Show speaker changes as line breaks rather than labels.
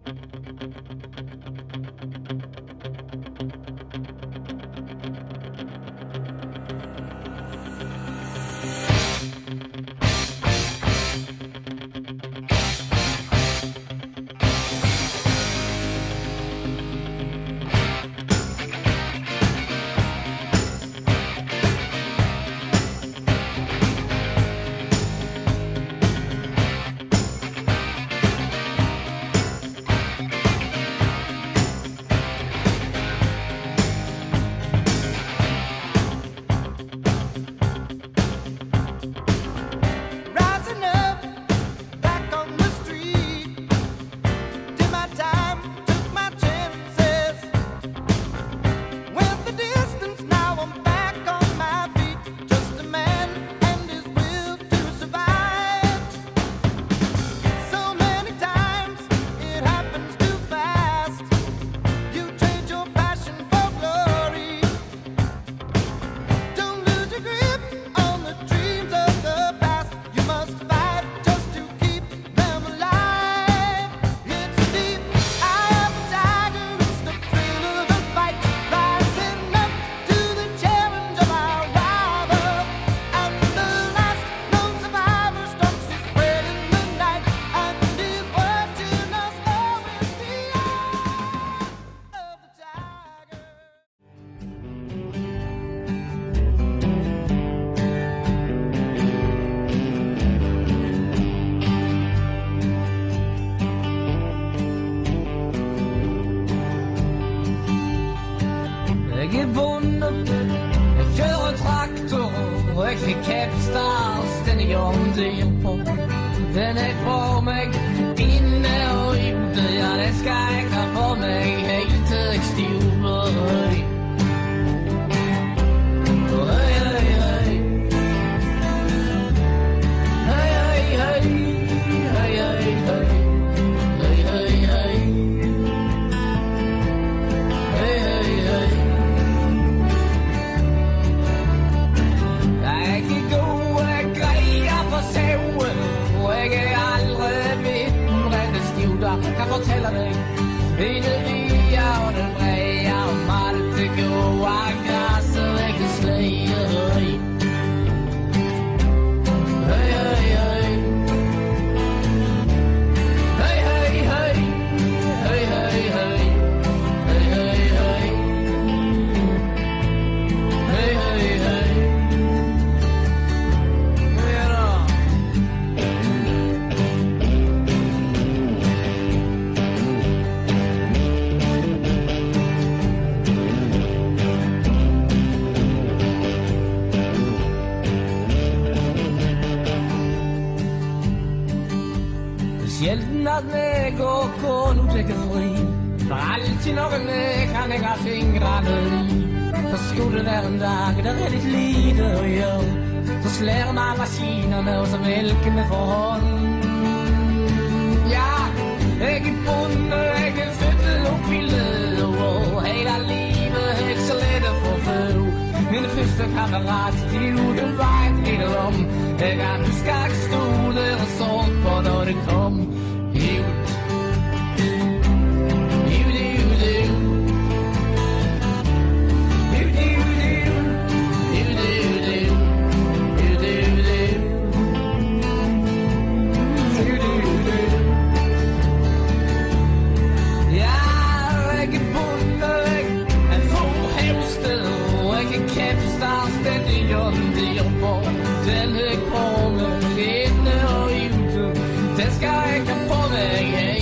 Jeg er bundet, jeg kører traktor, og jeg kan Capstars, den er jorden på. Den er på mig, din er ude, ja, den skal ikke have på mig, helt tekstilbøj. Jeg fortæller dig, energi og den brede om alt det gode, og græsset ikke slæger i. Hey, hey, hey. Hey, hey, hey. Hey, hey, hey. Hey, hey, hey. Hey, hey, hey. Sjælden at den går kun udtækkefri. For altid nok en kan ikke have fingrene i. Så skulle det være en dag, der er lidt lite at gøre. Så slærer man maskinerne og så mælkene for hånden. Ja, ikke bunde, ikke fødsel og billede. Hele livet er ikke så let at få føv. Min første kammerat, de ude vejt lidt om. Jeg kan huske at stå der og sove på, når det kom. Den er kommet ind og ud. Den skal ikke på mig.